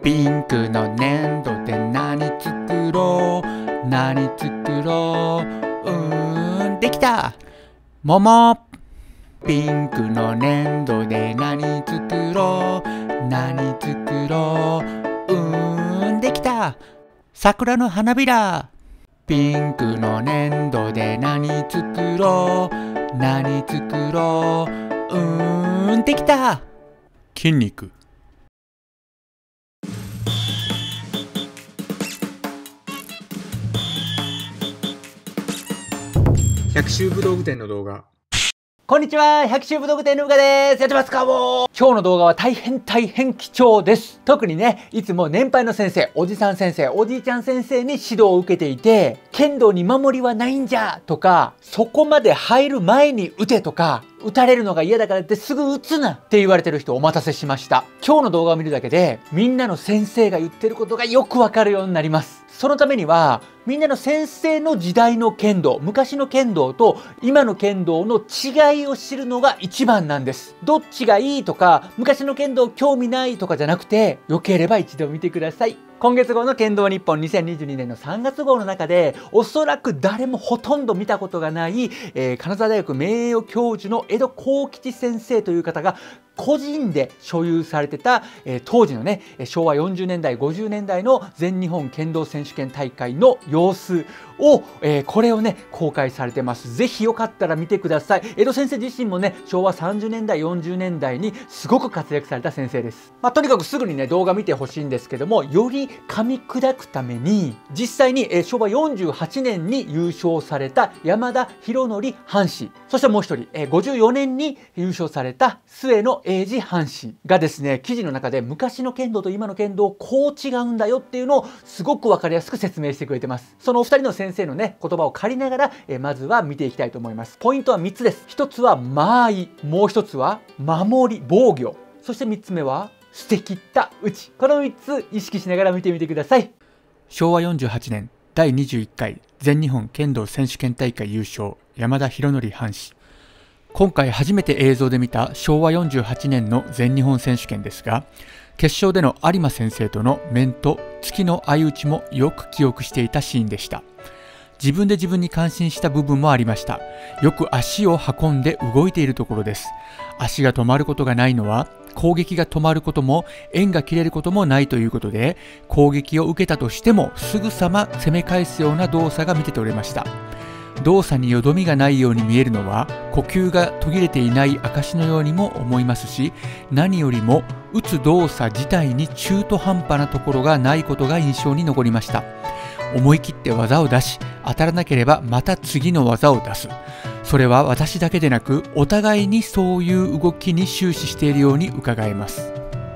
ピンクの粘土で何作ろう何作ろう、できた。桃。ピンクの粘土で何作ろう何作ろう、できた。桜の花びら。ピンクの粘土で何作ろう何作ろう、できた。筋肉。 百秋武道具店の動画。 こんにちは、百秋武道具店のうかです。やってますかもう。今日の動画は大変貴重です。特にね、いつも年配の先生、おじさん先生、おじいちゃん先生に指導を受けていて、剣道に守りはないんじゃとか、そこまで入る前に打てとか、打たれるのが嫌だからってすぐ打つなって言われてる人お待たせしました。今日の動画を見るだけで、みんなの先生が言ってることがよくわかるようになります。そのためには、みんなの先生の時代の剣道、昔の剣道と今の剣道の違いを知るのが一番なんです。どっちがいいとか、昔の剣道興味ないとかじゃなくて、よければ一度見てください。今月号の剣道日本2022年の3月号の中で、おそらく誰もほとんど見たことがない、金沢大学名誉教授の江戸幸吉先生という方が個人で所有されてた、当時のね、昭和40年代、50年代の全日本剣道選手権大会の様子を、これをね、公開されてます。ぜひよかったら見てください。江戸先生自身もね、昭和30年代、40年代にすごく活躍された先生です。とにかくすぐにね、動画見てほしいんですけども、より噛み砕くために、実際に、昭和48年に優勝された山田博則藩士、そしてもう一人、54年に優勝された末野英二藩士がですね、記事の中で昔の剣道と今の剣道こう違うんだよっていうのをすごく分かりやすく説明してくれてます。そのお二人の先生のね、言葉を借りながら、まずは見ていきたいと思います。ポイントは3つです。1つは間合い、もう1つは守り、防御、そして3つ目は捨て切った打ち。この3つ意識しながら見てみてください。 昭和48年第21回全日本剣道選手権大会優勝、山田博則藩士。今回初めて映像で見た昭和48年の全日本選手権ですが、決勝での有馬先生との面と突きの相打ちもよく記憶していたシーンでした。自分で自分に感心した部分もありました。よく足を運んで動いているところです。足が止まることがないのは、攻撃が止まることも縁が切れることもないということで、攻撃を受けたとしてもすぐさま攻め返すような動作が見て取れました。動作によどみがないように見えるのは呼吸が途切れていない証のようにも思いますし、何よりも打つ動作自体に中途半端なところがないことが印象に残りました。思い切って技を出し、当たらなければまた次の技を出す。それは私だけでなくお互いにそういう動きに終始しているように伺えます。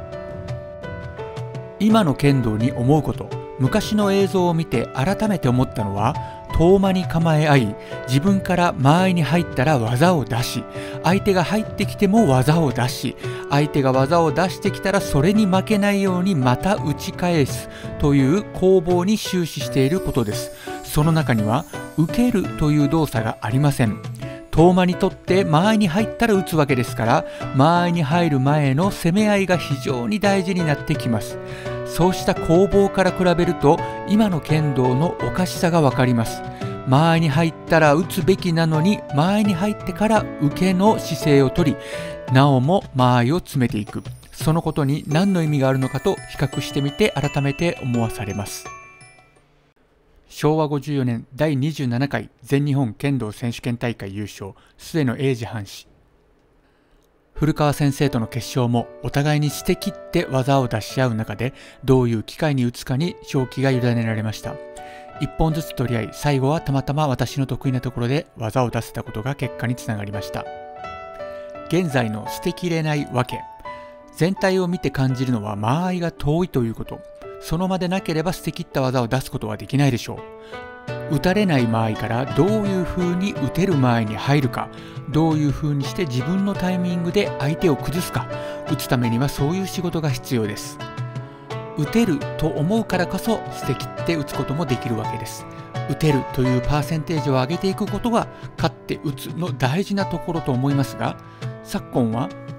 今の剣道に思うこと、昔の映像を見て改めて思ったのは、遠間に構え合い、自分から間合いに入ったら技を出し、相手が入ってきても技を出し、相手が技を出してきたらそれに負けないようにまた打ち返すという攻防に終始していることです。その中には受けるという動作がありません。遠間にとって間合いに入ったら打つわけですから、間合いに入る前の攻め合いが非常に大事になってきます。そうした攻防から比べると今の剣道のおかしさが分かります。間合いに入ったら打つべきなのに、間合いに入ってから受けの姿勢をとり、なおも間合いを詰めていく。そのことに何の意味があるのかと比較してみて改めて思わされます。昭和54年第27回全日本剣道選手権大会優勝、末野英二藩士。古川先生との決勝もお互いに捨て切って技を出し合う中で、どういう機会に打つかに勝機が委ねられました。一本ずつ取り合い、最後はたまたま私の得意なところで技を出せたことが結果につながりました。現在の捨てきれないわけ、全体を見て感じるのは間合いが遠いということ。その場でなければ捨て切った技を出すことはできないでしょう。打たれない間合いからどういう風に打てる間合いに入るか、どういう風にして自分のタイミングで相手を崩すか、打つためにはそういう仕事が必要です。打てると思うからこそ捨て切って打つこともできるわけです。打てるというパーセンテージを上げていくことが勝って打つの大事なところと思いますが、昨今は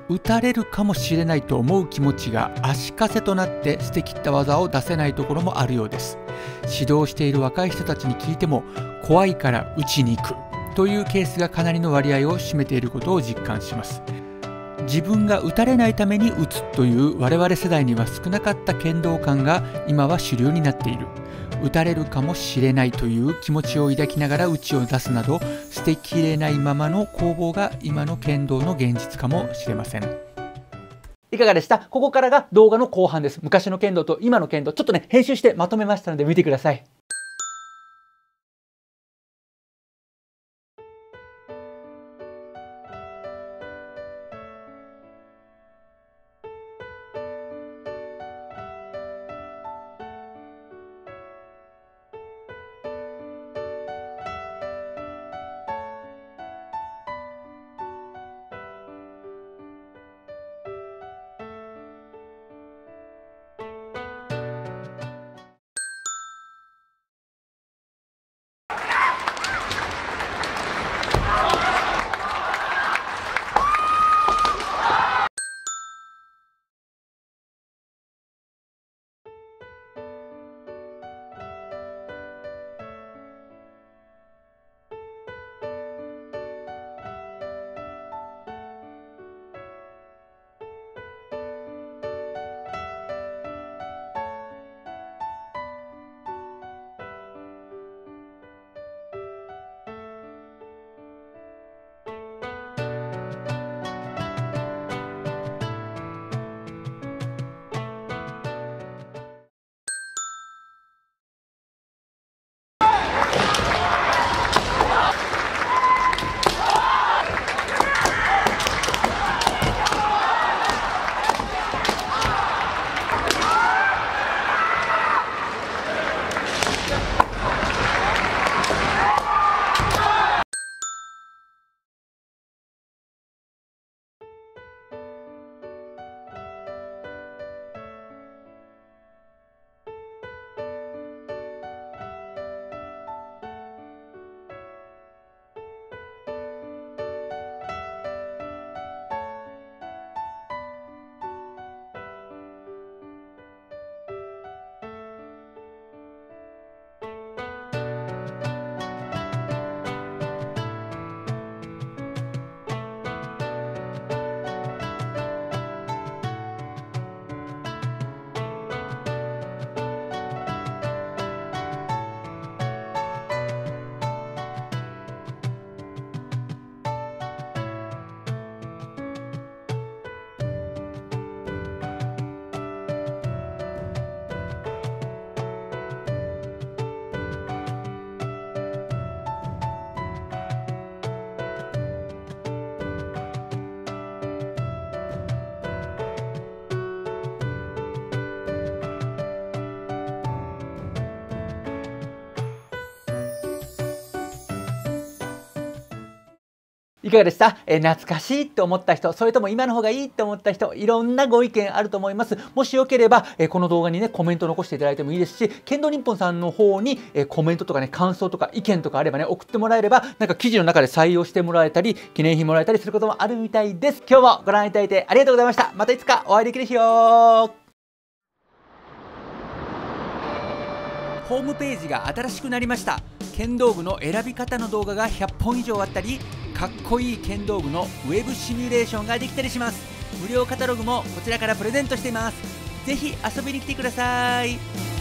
打たれるかもしれないと思う気持ちが足かせとなって捨てきった技を出せないところもあるようです。指導している若い人たちに聞いても、怖いから打ちに行くというケースがかなりの割合を占めていることを実感します。自分が打たれないために打つという我々世代には少なかった剣道観が今は主流になっている。打たれるかもしれないという気持ちを抱きながら打ちを出すなど、捨てきれないままの攻防が今の剣道の現実かもしれません。 いかがでした？ここからが動画の後半です。昔の剣道と今の剣道、ちょっとね、編集してまとめましたので見てください。いかがでした？懐かしいと思った人、それとも今の方がいいと思った人、いろんなご意見あると思います。もしよければ、この動画にね、コメント残していただいてもいいですし、剣道日本さんの方に、コメントとかね、感想とか意見とかあればね、送ってもらえれば、なんか記事の中で採用してもらえたり、記念品もらえたりすることもあるみたいです。今日もご覧いただいてありがとうございました。またいつかお会いできる日よ。ホームページが新しくなりました。剣道具の選び方の動画が100本以上あったり、かっこいい剣道具のウェブシミュレーションができたりします。無料カタログもこちらからプレゼントしています。ぜひ遊びに来てください。